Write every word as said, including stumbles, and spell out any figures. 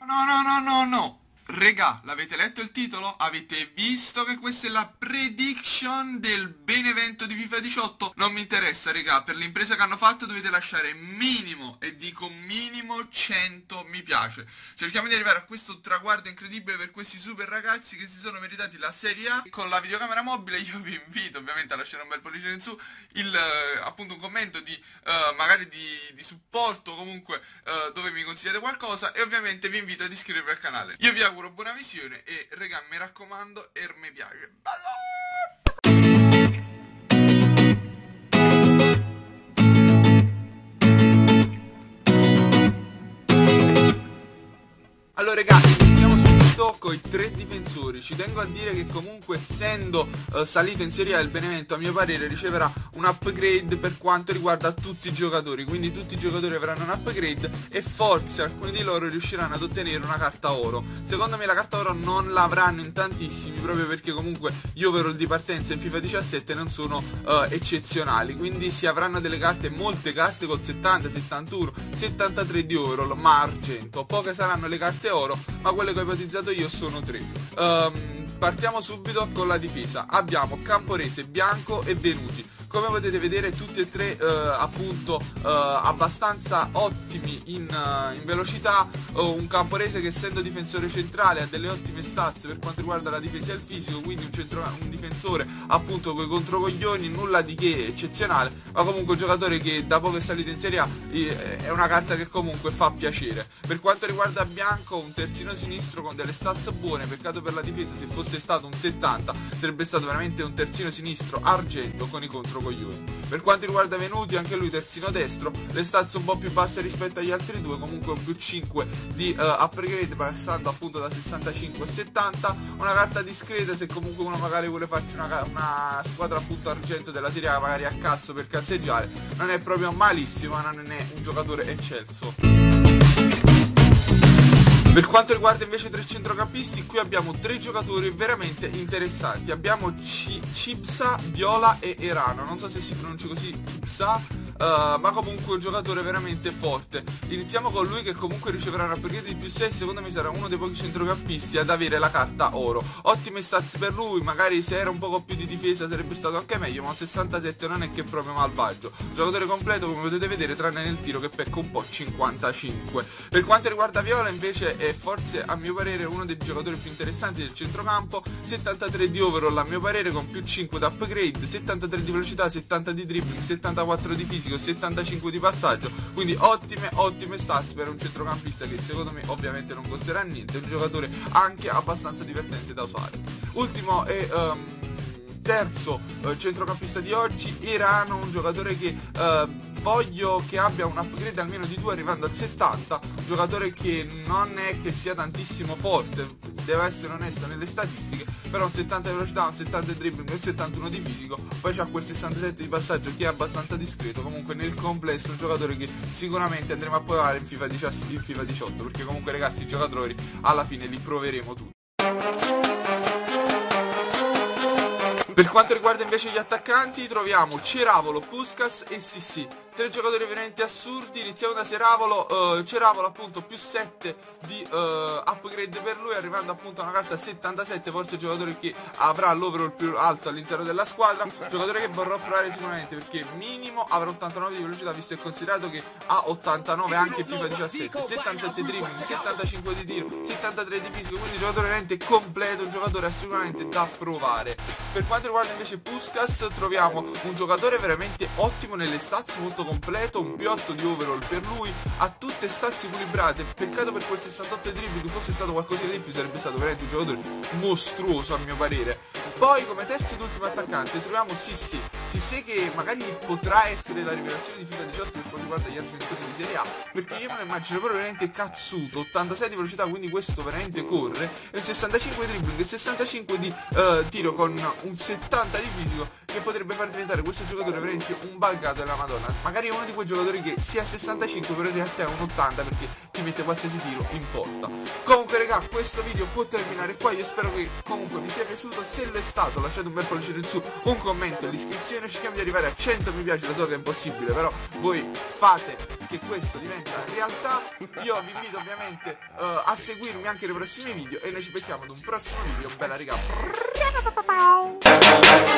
No, no, no, no, no. Regà, l'avete letto il titolo? Avete visto che questa è la prediction del Benevento di FIFA diciotto? Non mi interessa, regà, per l'impresa che hanno fatto dovete lasciare minimo, e dico minimo, cento mi piace. Cerchiamo di arrivare a questo traguardo incredibile per questi super ragazzi che si sono meritati la Serie A. Con la videocamera mobile io vi invito ovviamente a lasciare un bel pollice in su, il, eh, appunto un commento di eh, magari di, di supporto, comunque eh, dove mi consigliate qualcosa, e ovviamente vi invito ad iscrivervi al canale. Io vi auguro buona visione e regà, mi raccomando, er mi piace. Allora ragazzi, iniziamo subito con i tre difensori. Ci tengo a dire che comunque, essendo uh, salito in Serie A, il Benevento a mio parere riceverà un upgrade per quanto riguarda tutti i giocatori. Quindi tutti i giocatori avranno un upgrade e forse alcuni di loro riusciranno ad ottenere una carta oro. Secondo me la carta oro non l'avranno in tantissimi, proprio perché comunque gli overall di partenza in FIFA diciassette non sono uh, eccezionali. Quindi si avranno delle carte, molte carte col settanta, settantuno, settantatré di overall, ma argento. Poche saranno le carte oro, ma quelle che ho ipotizzato io sono tre. um, Partiamo subito con la difesa. Abbiamo Camporese, Bianco e Venuti. Come potete vedere tutti e tre eh, appunto eh, abbastanza ottimi in, uh, in velocità. uh, Un Camporese che, essendo difensore centrale, ha delle ottime stats per quanto riguarda la difesa e il fisico. Quindi un, centro, un difensore appunto con i controcoglioni, nulla di che eccezionale, ma comunque un giocatore che da poco è salito in Serie A eh, è una carta che comunque fa piacere. Per quanto riguarda Bianco, un terzino sinistro con delle stats buone. Peccato per la difesa, se fosse stato un settanta sarebbe stato veramente un terzino sinistro argento con i controcoglioni. Per quanto riguarda Venuti, anche lui terzino destro, le stats un po' più basse rispetto agli altri due, comunque un più cinque di uh, upgrade, passando appunto da sessantacinque a settanta. Una carta discreta se comunque uno magari vuole farsi una, una squadra appunto argento della Serie A, magari a cazzo per cazzeggiare. Non è proprio malissimo, ma non è un giocatore eccelso. Per quanto riguarda invece i tre centrocampisti, qui abbiamo tre giocatori veramente interessanti. Abbiamo C Cipsa, Viola e Erano. Non so se si pronuncia così, Cipsa, uh, ma comunque un giocatore veramente forte. Iniziamo con lui, che comunque riceverà una upgrade di più sei. Secondo me sarà uno dei pochi centrocampisti ad avere la carta oro. Ottime stats per lui, magari se era un poco più di difesa sarebbe stato anche meglio, ma un sessantasette non è che è proprio malvagio. Giocatore completo, come potete vedere, tranne nel tiro che pecca un po', cinquantacinque. Per quanto riguarda Viola invece è forse a mio parere uno dei giocatori più interessanti del centrocampo. Settantatré di overall a mio parere, con più cinque di upgrade, settantatré di velocità, settanta di dribbling, settantaquattro di fisico, settantacinque di passaggio. Quindi ottime ottime stats per un centrocampista che secondo me ovviamente non costerà niente. È un giocatore anche abbastanza divertente da usare. Ultimo e um, terzo eh, centrocampista di oggi, Erano, un giocatore che eh, voglio che abbia un upgrade almeno di due arrivando al settanta. Un giocatore che non è che sia tantissimo forte, deve essere onesto nelle statistiche, però un settanta di velocità, un settanta di dribbling, un settantuno di fisico, poi c'ha quel sessantasette di passaggio che è abbastanza discreto. Comunque nel complesso un giocatore che sicuramente andremo a provare in FIFA diciotto, perché comunque ragazzi i giocatori alla fine li proveremo tutti. Per quanto riguarda invece gli attaccanti, troviamo Ceravolo, Puskas e Sissi. Tre giocatori veramente assurdi. Iniziamo da Ceravolo. uh, Ceravolo appunto più sette di uh, upgrade per lui, arrivando appunto a una carta settantasette. Forse il giocatore che avrà l'overall più alto all'interno della squadra. Giocatore che vorrò provare sicuramente, perché minimo avrà ottantanove di velocità, visto e considerato che ha ottantanove anche in FIFA diciassette. Settantasette dribbling, settantacinque di tiro, settantatré di fisico. Quindi un giocatore veramente completo, un giocatore assolutamente da provare. Per quanto riguarda invece Puskas, troviamo un giocatore veramente ottimo nelle stats, molto completo, un più otto di overall per lui, ha tutte stats equilibrate. Peccato per quel sessantotto di dribbling, fosse stato qualcosa di più sarebbe stato veramente un giocatore mostruoso a mio parere. Poi come terzo ed ultimo attaccante troviamo Sissi. Sissi che magari potrà essere la rivelazione di FIFA diciotto per quanto riguarda gli altri giocatori di Serie A, perché io me lo immagino proprio veramente cazzuto. Ottantasei di velocità, quindi questo veramente corre, e sessantacinque di dribbling e sessantacinque di uh, tiro, con un settanta di fisico, che potrebbe far diventare questo giocatore veramente un buggato della Madonna. Magari è uno di quei giocatori che sia a sessantacinque però in realtà è un ottanta, perché ti mette qualsiasi tiro in porta. Comunque raga, questo video può terminare qua. Io spero che comunque vi sia piaciuto. Se lo è stato, lasciate un bel pollice in su, un commento e l'iscrizione. Cerchiamo di arrivare a cento mi piace, lo so che è impossibile, però voi fate che questo diventa realtà. Io vi invito ovviamente uh, a seguirmi anche nei prossimi video e noi ci becchiamo ad un prossimo video. Bella raga.